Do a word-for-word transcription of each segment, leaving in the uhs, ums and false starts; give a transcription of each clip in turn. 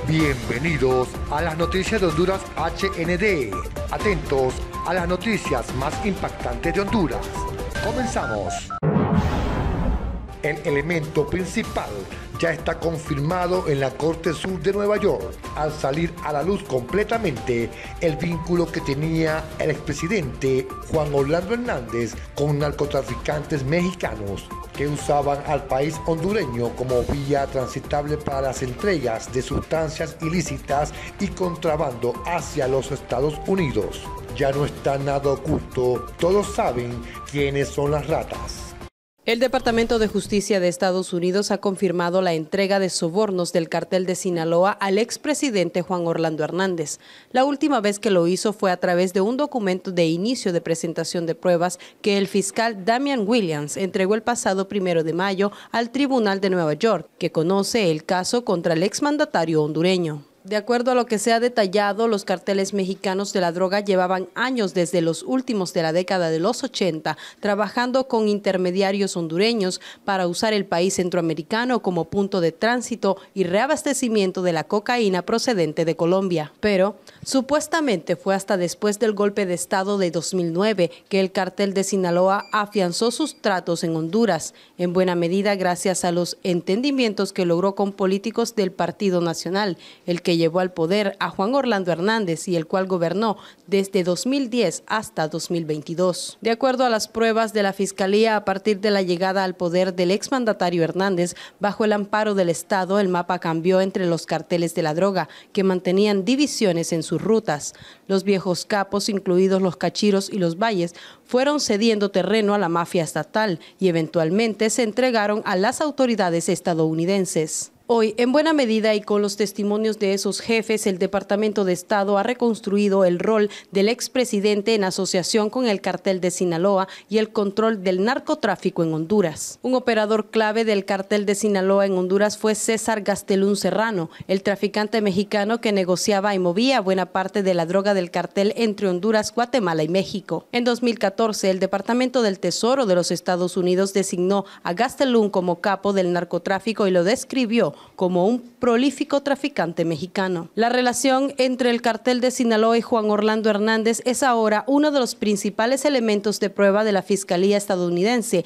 Bienvenidos a las noticias de Honduras H N D. Atentos a las noticias más impactantes de Honduras. Comenzamos. El elemento principal ya está confirmado en la Corte Sur de Nueva York al salir a la luz completamente el vínculo que tenía el expresidente Juan Orlando Hernández con narcotraficantes mexicanos que usaban al país hondureño como vía transitable para las entregas de sustancias ilícitas y contrabando hacia los Estados Unidos. Ya no está nada oculto, todos saben quiénes son las ratas. El Departamento de Justicia de Estados Unidos ha confirmado la entrega de sobornos del cartel de Sinaloa al expresidente Juan Orlando Hernández. La última vez que lo hizo fue a través de un documento de inicio de presentación de pruebas que el fiscal Damian Williams entregó el pasado primero de mayo al Tribunal de Nueva York, que conoce el caso contra el exmandatario hondureño. De acuerdo a lo que se ha detallado, los carteles mexicanos de la droga llevaban años desde los últimos de la década de los ochenta trabajando con intermediarios hondureños para usar el país centroamericano como punto de tránsito y reabastecimiento de la cocaína procedente de Colombia. Pero supuestamente fue hasta después del golpe de Estado de dos mil nueve que el cartel de Sinaloa afianzó sus tratos en Honduras, en buena medida gracias a los entendimientos que logró con políticos del Partido Nacional, el que que llevó al poder a Juan Orlando Hernández y el cual gobernó desde dos mil diez hasta dos mil veintidós. De acuerdo a las pruebas de la Fiscalía, a partir de la llegada al poder del exmandatario Hernández, bajo el amparo del Estado, el mapa cambió entre los carteles de la droga, que mantenían divisiones en sus rutas. Los viejos capos, incluidos los Cachiros y los Valles, fueron cediendo terreno a la mafia estatal y eventualmente se entregaron a las autoridades estadounidenses. Hoy, en buena medida y con los testimonios de esos jefes, el Departamento de Estado ha reconstruido el rol del expresidente en asociación con el cartel de Sinaloa y el control del narcotráfico en Honduras. Un operador clave del cartel de Sinaloa en Honduras fue César Gastelum Serrano, el traficante mexicano que negociaba y movía buena parte de la droga del cartel entre Honduras, Guatemala y México. En dos mil catorce, el Departamento del Tesoro de los Estados Unidos designó a Gastelum como capo del narcotráfico y lo describió como un prolífico traficante mexicano. La relación entre el cartel de Sinaloa y Juan Orlando Hernández es ahora uno de los principales elementos de prueba de la Fiscalía estadounidense.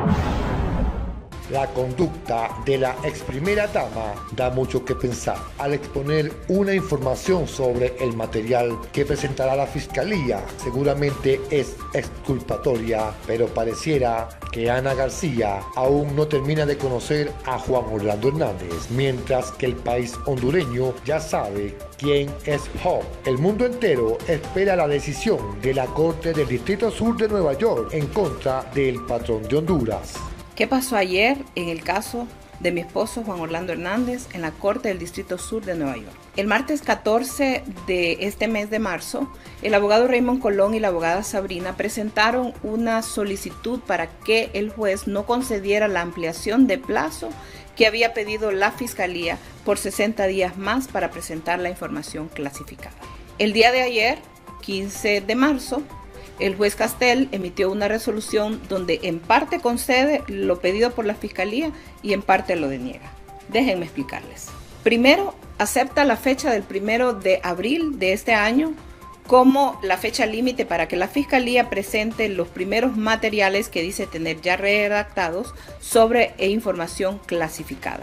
La conducta de la ex primera dama da mucho que pensar. Al exponer una información sobre el material que presentará la Fiscalía, seguramente es exculpatoria, pero pareciera que Ana García aún no termina de conocer a Juan Orlando Hernández, mientras que el país hondureño ya sabe quién es Job. El mundo entero espera la decisión de la Corte del Distrito Sur de Nueva York en contra del patrón de Honduras. ¿Qué pasó ayer en el caso de mi esposo Juan Orlando Hernández en la Corte del Distrito Sur de Nueva York? El martes catorce de este mes de marzo, el abogado Raymond Colón y la abogada Sabrina presentaron una solicitud para que el juez no concediera la ampliación de plazo que había pedido la Fiscalía por sesenta días más para presentar la información clasificada. El día de ayer, quince de marzo, el juez Castel emitió una resolución donde en parte concede lo pedido por la Fiscalía y en parte lo deniega. Déjenme explicarles. Primero, acepta la fecha del primero de abril de este año como la fecha límite para que la Fiscalía presente los primeros materiales que dice tener ya redactados sobre e información clasificada.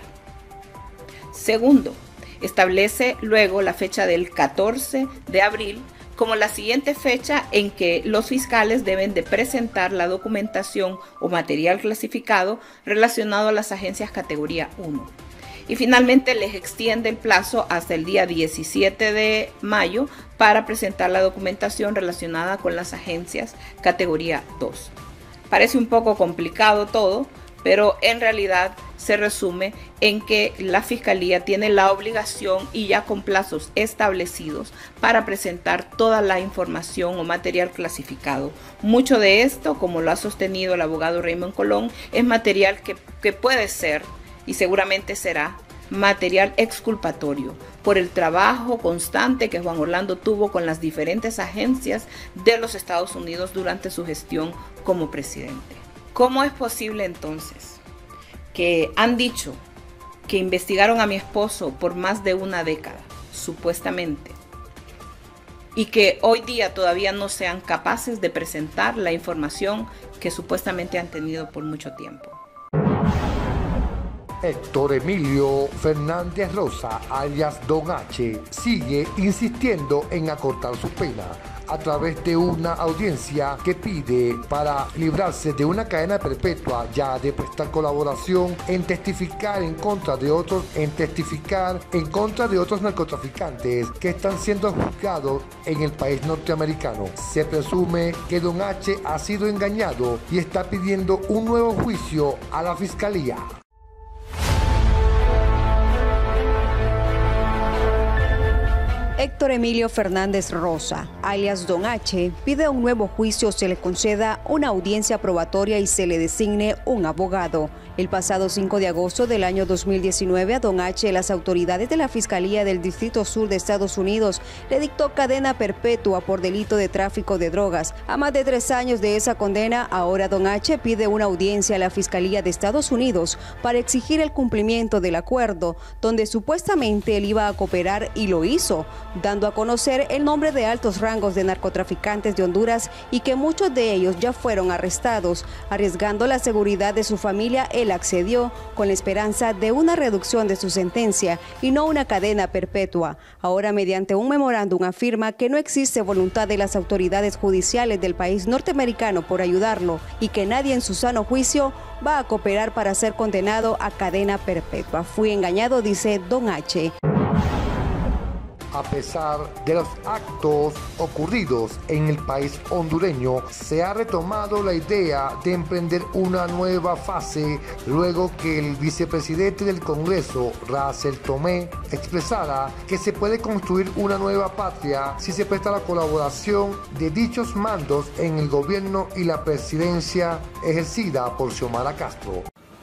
Segundo, establece luego la fecha del catorce de abril como la siguiente fecha en que los fiscales deben de presentar la documentación o material clasificado relacionado a las agencias categoría uno. Y finalmente les extiende el plazo hasta el día diecisiete de mayo para presentar la documentación relacionada con las agencias categoría dos. Parece un poco complicado todo, pero en realidad se resume en que la Fiscalía tiene la obligación y ya con plazos establecidos para presentar toda la información o material clasificado. Mucho de esto, como lo ha sostenido el abogado Raymond Colón, es material que, que puede ser y seguramente será material exculpatorio por el trabajo constante que Juan Orlando tuvo con las diferentes agencias de los Estados Unidos durante su gestión como presidente. ¿Cómo es posible entonces que han dicho que investigaron a mi esposo por más de una década, supuestamente, y que hoy día todavía no sean capaces de presentar la información que supuestamente han tenido por mucho tiempo. Héctor Emilio Fernández Rosa, alias Don H, sigue insistiendo en acortar su pena a través de una audiencia que pide para librarse de una cadena perpetua, ya de prestar colaboración en testificar en contra de otros, en testificar en contra de otros narcotraficantes que están siendo juzgados en el país norteamericano. Se presume que Don H ha sido engañado y está pidiendo un nuevo juicio a la fiscalía. Héctor Emilio Fernández Rosa, alias Don H, pide un nuevo juicio, se le conceda una audiencia probatoria y se le designe un abogado. El pasado cinco de agosto del año dos mil diecinueve, a Don H, las autoridades de la Fiscalía del Distrito Sur de Estados Unidos le dictó cadena perpetua por delito de tráfico de drogas. A más de tres años de esa condena, ahora Don H pide una audiencia a la Fiscalía de Estados Unidos para exigir el cumplimiento del acuerdo, donde supuestamente él iba a cooperar y lo hizo, dando a conocer el nombre de altos rangos de narcotraficantes de Honduras y que muchos de ellos ya fueron arrestados. Arriesgando la seguridad de su familia, él accedió con la esperanza de una reducción de su sentencia y no una cadena perpetua. Ahora, mediante un memorándum, afirma que no existe voluntad de las autoridades judiciales del país norteamericano por ayudarlo y que nadie en su sano juicio va a cooperar para ser condenado a cadena perpetua. Fui engañado, dice Don H. A pesar de los actos ocurridos en el país hondureño, se ha retomado la idea de emprender una nueva fase luego que el vicepresidente del Congreso, Russell Tomé, expresara que se puede construir una nueva patria si se presta la colaboración de dichos mandos en el gobierno y la presidencia ejercida por Xiomara Castro.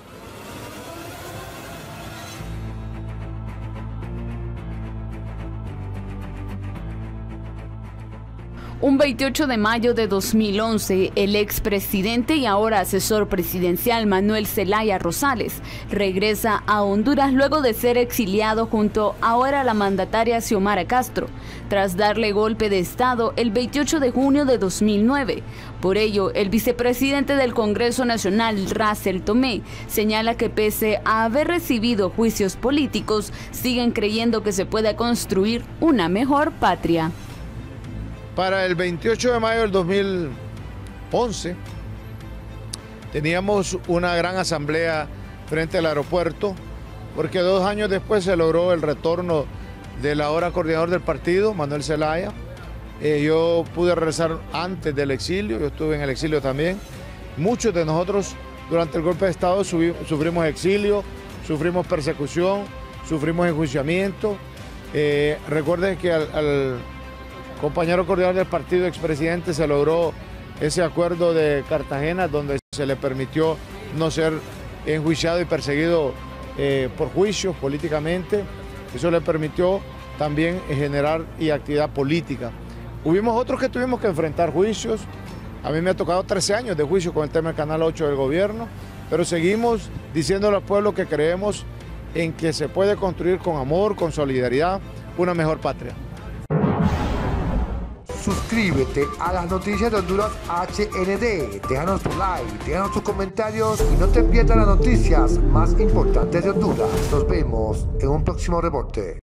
Un veintiocho de mayo de dos mil once, el expresidente y ahora asesor presidencial Manuel Zelaya Rosales regresa a Honduras luego de ser exiliado junto ahora a la mandataria Xiomara Castro, tras darle golpe de Estado el veintiocho de junio de dos mil nueve. Por ello, el vicepresidente del Congreso Nacional, Russell Tomé, señala que pese a haber recibido juicios políticos, siguen creyendo que se puede construir una mejor patria. Para el veintiocho de mayo del dos mil once teníamos una gran asamblea frente al aeropuerto porque dos años después se logró el retorno del ahora coordinador del partido, Manuel Zelaya. Eh, yo pude regresar antes del exilio, yo estuve en el exilio también. Muchos de nosotros durante el golpe de Estado sufrimos exilio, sufrimos persecución, sufrimos enjuiciamiento. Eh, recuerden que al, al compañero coordinador del partido, expresidente, se logró ese acuerdo de Cartagena donde se le permitió no ser enjuiciado y perseguido eh, por juicios políticamente. Eso le permitió también generar y actividad política. Hubimos otros que tuvimos que enfrentar juicios. A mí me ha tocado trece años de juicio con el tema del Canal ocho del gobierno, pero seguimos diciéndole al pueblo que creemos en que se puede construir con amor, con solidaridad, una mejor patria. Suscríbete a las noticias de Honduras H N D, déjanos tu like, déjanos tus comentarios y no te pierdas las noticias más importantes de Honduras. Nos vemos en un próximo reporte.